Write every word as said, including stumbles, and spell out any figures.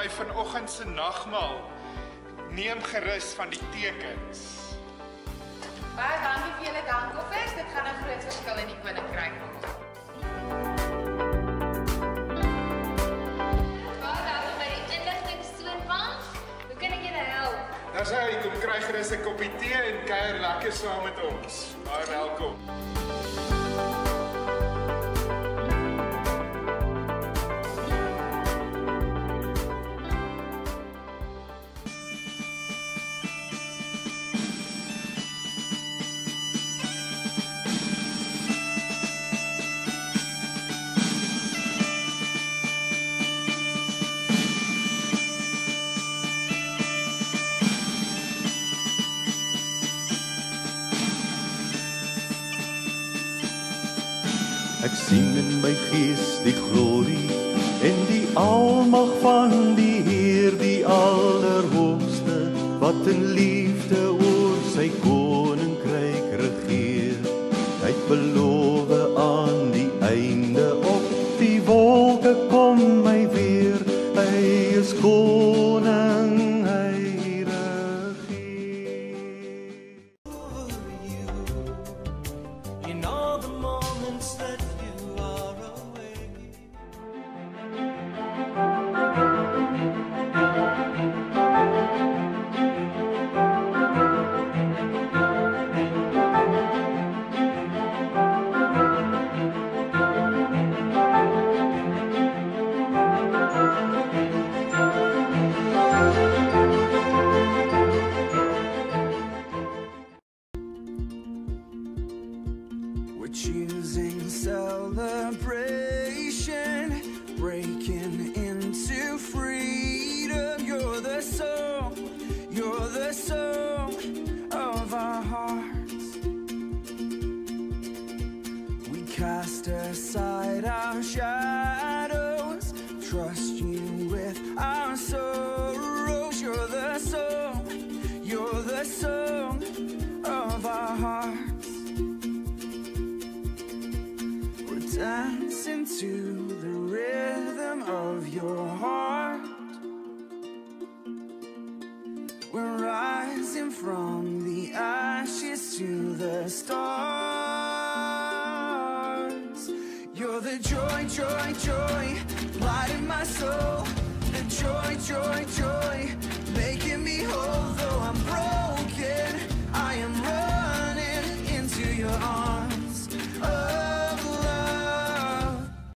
my vanoggend se nagmaal. Neem gerus van die tekens. Baie dankie vir julle dankoffers. Dit gaan 'n groot verskil in die koninkryk maak. Baie dankie vir die inligtingstoonbank. Hoe kan ek julle help? Dis hy, kom kry gerus 'n koppie tee en kuier lekker saam met ons. Baie welkom. Ek sien in my gees die glorie en die almag van die Heer, die Allerhoogste, wat in liefde oor sy koninkryk regeer. Hy het beloof aan die einde op die wolke kom hy weer. Hy is koning, hy regeer. In all the moments that we're choosing celebration, breaking into freedom. You're the song, you're the song of our hearts. We cast aside our shadows, trust you with our sorrows. You're the song, you're the song of our hearts. Dancing to the rhythm of your heart. We're rising from the ashes to the stars. You're the joy, joy, joy, light in my soul. The joy, joy, joy.